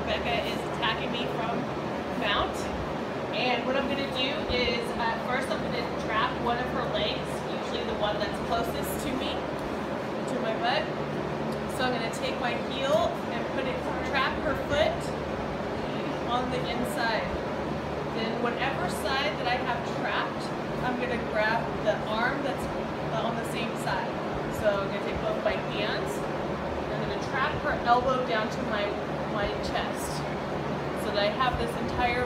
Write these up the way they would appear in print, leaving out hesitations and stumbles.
Rebecca is attacking me from mount. And what I'm going to do is, first I'm going to trap one of her legs, usually the one that's closest to me, to my butt. So I'm going to take my heel and trap her foot on the inside. Then whatever side that I have trapped, I'm going to grab the arm that's on the same side. So I'm going to take both my hands, and I'm going to trap her elbow down to my chest, so that I have this entire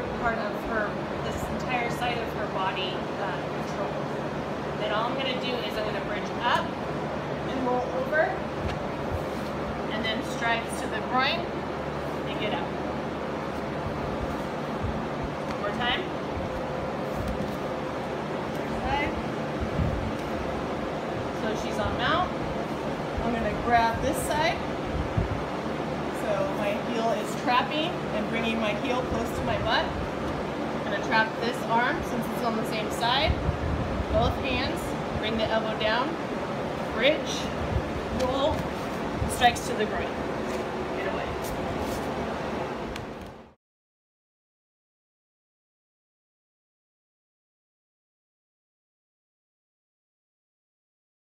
side of her body controlled. Then all I'm going to do is I'm going to bridge up and roll over, and then strides to the groin and get up. One more time. So she's on mount. I'm going to grab this side. So my heel is trapping and bringing my heel close to my butt. I'm going to trap this arm since it's on the same side. Both hands, bring the elbow down, bridge, roll, strikes to the groin.